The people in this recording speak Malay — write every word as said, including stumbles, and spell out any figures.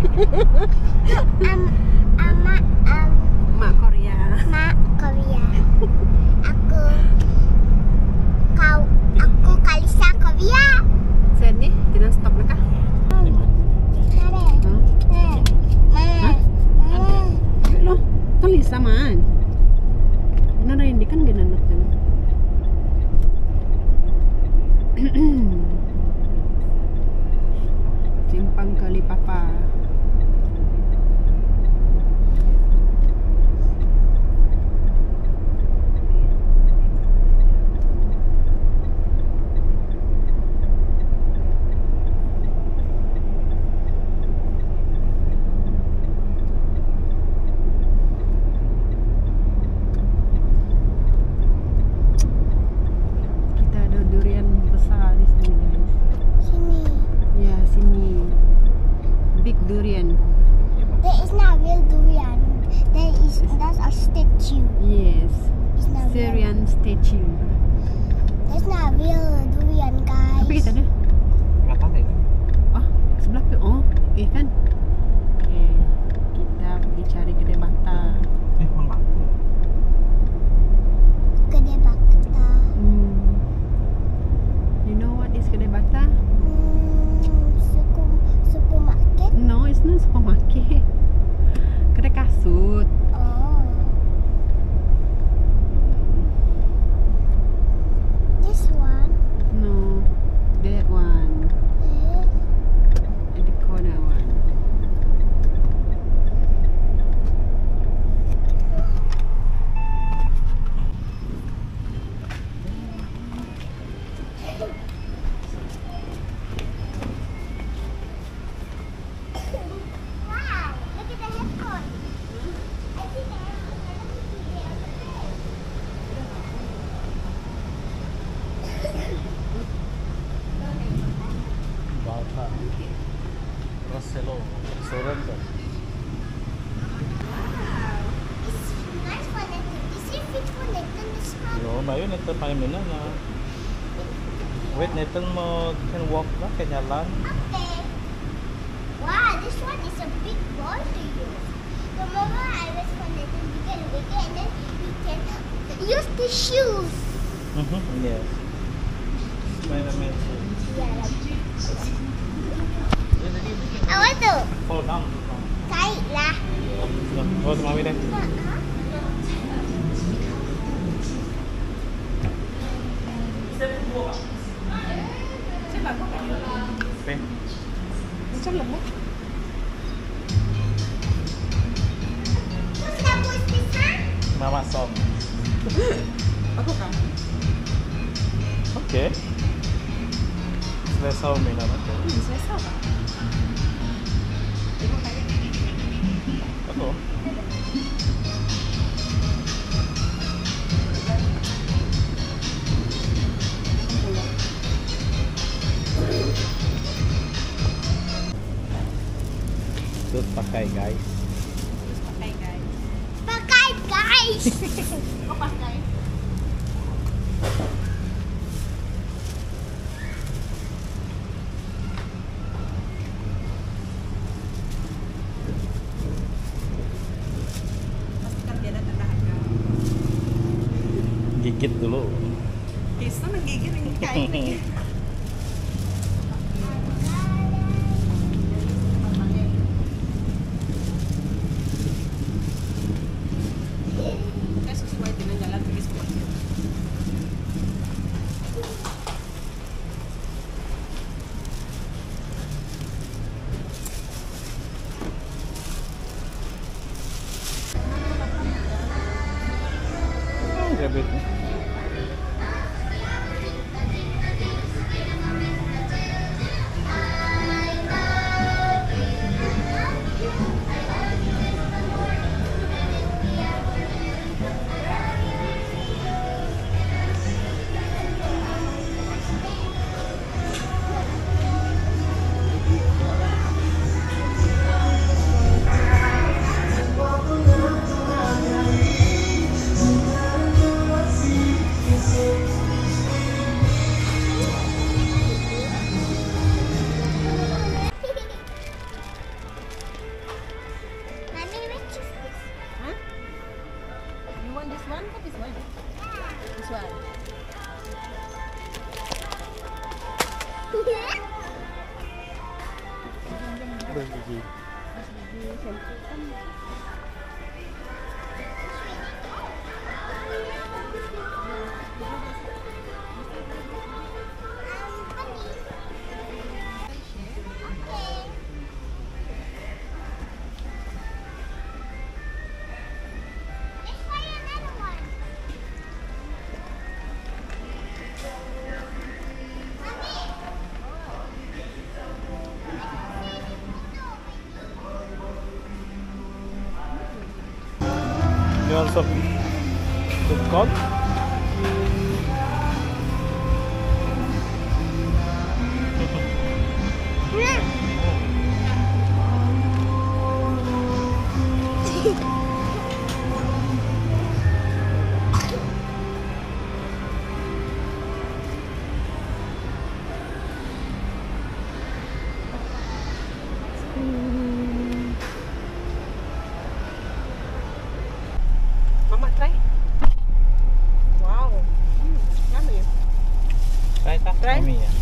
Um, ama, um, Mak Korea. mak Korea. Aku, kau, aku Kalisa Korea. Sen ni, kita stop na ka? Mare, Hmm? mare, mare, mare. Lo, Kalisa man. Ano na hindi kan ginanap dyan. Simpang Kalipapa. Kita ada durian besar di sini guys. Sini. Ya, sini. Big durian. There is not real durian. There is, that's a statue. Yes. It's not real. Syrian statue. That's not real durian, guys. Apa kita ada? Belakang ni. Oh, sebelah tu. Oh, eh kan? Okay. Kita pergi cari kedai bata. Eh, memang. Kedai Bakta. Hmm. You know what is kedai bata? Hmm, suku, supermarket. No, it's not supermarket. Kedai kasut. Oh. This one. No, that one. Eh, At the corner one. Wow, look at the headphone. I see the Bata. Rossello. Sorrento. It's nice for Nathan. Is it fit for Nathan this one? No, bayo Nathan paling mina na. Wait, Nathan mo can walk na, can jalan. Okay. Wow, this one is a big ball to use. Remember I was for Nathan, we can wiggle and then we can use the shoes. Mhm. Yes. Spider-Man. Yeah, like I want to Fall down. kite lah. Oh, tumawid eh. Okay. Macam lemah. What's that voice this time? Mama song. Aku kan? Okay. Selesa mina na to. Hmm, selesa ba? Ako. Terus pakai guys. Terus pakai guys. Pakai guys. Kau pakai. Pastikan dia ada tanda harga. Gigit dulu. Kisah menggigit ini kain lagi. Saya sesuai dengan jalan pergi sekolah. Rabbit ni. Beras gigi. Gigi shampoo kan. You want some good coke? Mama try. Wow. Hmm, yummy. Try tak? Try. Yummy ya.